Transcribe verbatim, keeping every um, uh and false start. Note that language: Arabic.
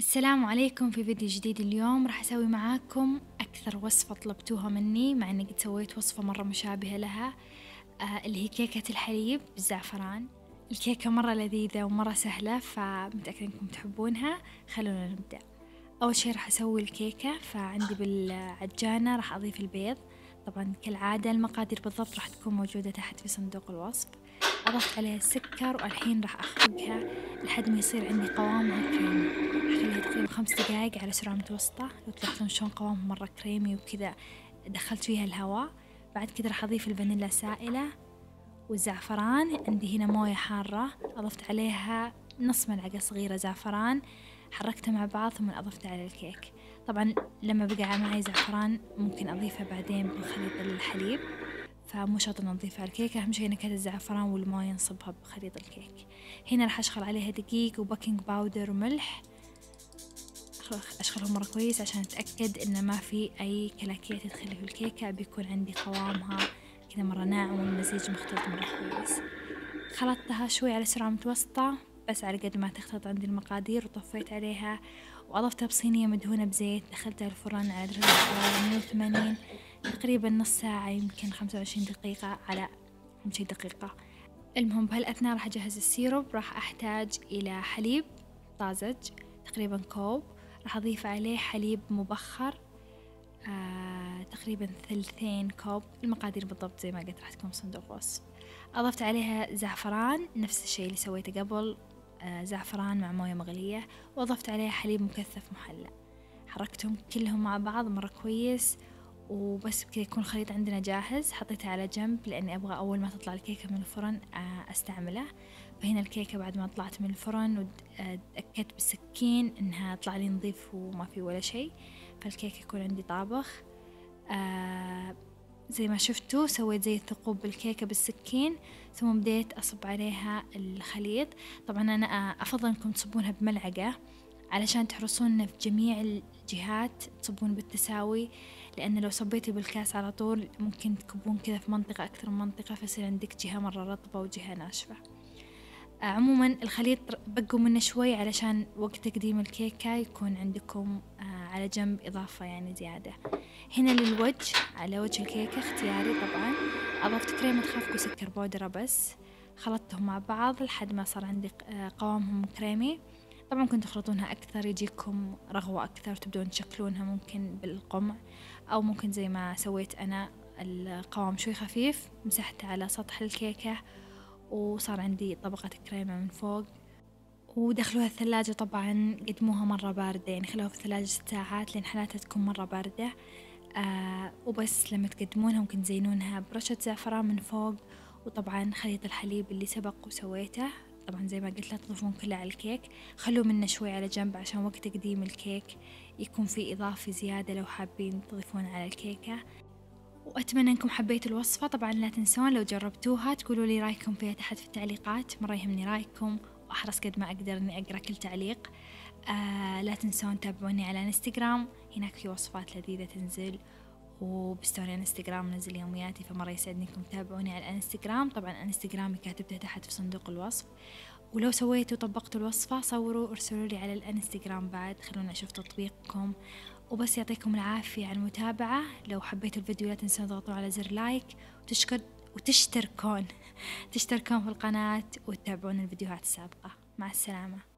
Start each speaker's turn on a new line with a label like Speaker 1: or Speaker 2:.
Speaker 1: السلام عليكم. في فيديو جديد اليوم راح أسوي معاكم أكثر وصفة طلبتوها مني، مع أني قد سويت وصفة مرة مشابهة لها آه اللي هي كيكة الحليب بالزعفران. الكيكة مرة لذيذة ومرة سهلة، فمتأكدة أنكم تحبونها. خلونا نبدأ. أول شي راح أسوي الكيكة، فعندي بالعجانة راح أضيف البيض. طبعا كالعادة المقادير بالضبط راح تكون موجودة تحت في صندوق الوصف. أضفت عليها السكر، والحين راح أخفقها لحد ما يصير عندي قوامها كريمي. أخليها تقريبا خمس دقايق على سرعة متوسطة. لو تلاحظون شلون قوامها مرة كريمي وكذا، دخلت فيها الهواء. بعد كذا راح أضيف الفانيلا سائلة والزعفران. عندي هنا موية حارة، أضفت عليها نص ملعقة صغيرة زعفران، حركتها مع بعض ثم أضفتها على الكيك. طبعا لما بقى معي زعفران ممكن أضيفها بعدين بخليط الحليب، فمو شرط نضيفها على الكيكة. أهم شي نكهة الزعفران والموية نصبها بخليط الكيك. هنا راح أشغل عليها دقيق وبيكنج باودر وملح، أشغلهم مرة كويس عشان أتأكد إن ما في أي كلاكيع تدخل في الكيكة. بيكون عندي قوامها كذا مرة ناعم والمزيج مختلط مرة كويس. خلطتها شوي على سرعة متوسطة بس على قد ما تختلط عندي المقادير، وطفيت عليها وأضفتها بصينية مدهونة بزيت. دخلتها الفرن على درجة حرارة مية وثمانين تقريبا نص ساعة، يمكن خمسة وعشرين دقيقة على أهم شي دقيقة. المهم بهالأثناء راح أجهز السيروب. راح أحتاج إلى حليب طازج تقريبا كوب، راح أضيف عليه حليب مبخر آه تقريبا ثلثين كوب. المقادير بالضبط زي ما قلت راح تكون بصندوق وصف. أضفت عليها زعفران نفس الشيء اللي سويته قبل، آه زعفران مع موية مغلية، وأضفت عليها حليب مكثف محلى. حركتهم كلهم مع بعض مرة كويس، وبس بكذا يكون الخليط عندنا جاهز. حطيتها على جنب لأني أبغى أول ما تطلع الكيكة من الفرن أستعمله. فهنا الكيكة بعد ما طلعت من الفرن وتأكدت بالسكين إنها طلع لي نظيف وما في ولا شيء، فالكيكة يكون عندي طابخ. آه زي ما شفتوا سويت زي الثقوب بالكيكة بالسكين، ثم بديت أصب عليها الخليط. طبعا أنا أفضل أنكم تصبونها بملعقة علشان تحرصون في جميع الجهات، تصبون بالتساوي، لأن لو صبيتي بالكاس على طول ممكن تكبون كذا في منطقة أكثر من منطقة، فيصير عندك جهة مرة رطبة وجهة ناشفة. آه عموما الخليط بقوا منه شوي علشان وقت تقديم الكيكة يكون عندكم آه على جنب إضافة يعني زيادة. هنا للوجه، على وجه الكيكة اختياري طبعا أضفت كريمة خفق وسكر بودرة بس. خلطتهم مع بعض لحد ما صار عندي آه قوامهم كريمي. طبعا كنت تخلطونها أكثر يجيكم رغوة أكثر، تبدون تشكلونها ممكن بالقمع، أو ممكن زي ما سويت أنا القوام شوي خفيف، مسحته على سطح الكيكة وصار عندي طبقة كريمة من فوق. ودخلوها الثلاجة، طبعا قدموها مرة باردة، يعني خلوها في الثلاجة ست ساعات لين حالاتها تكون مرة باردة. آه وبس لما تقدمونها ممكن تزينونها برشة زعفران من فوق. وطبعا خليط الحليب اللي سبق وسويته طبعا زي ما قلت لا تضيفون كله على الكيك، خلوا منه شوي على جنب عشان وقت تقديم الكيك يكون في إضافة زيادة لو حابين تضيفون على الكيكة. وأتمنى أنكم حبيتوا الوصفة. طبعا لا تنسون لو جربتوها تقولوا لي رأيكم فيها تحت في التعليقات، مرة يهمني رأيكم وأحرص قد ما أقدر أني أقرأ كل تعليق. آه لا تنسون تابعوني على انستغرام، هناك في وصفات لذيذة تنزل، وبستوري انستغرام نزل يومياتي، فمرة يسعدني انكم تتابعوني على الانستغرام. طبعا انستغرامي كاتبته تحت في صندوق الوصف. ولو سويتوا طبقتوا الوصفة صوروا ارسلوا لي على الانستغرام بعد، خلونا اشوف تطبيقكم. وبس يعطيكم العافية على المتابعة. لو حبيتوا الفيديو لا تنسوا تضغطوا على زر لايك وتشكر وتشتركون تشتركون في القناة وتتابعون الفيديوهات السابقة. مع السلامة.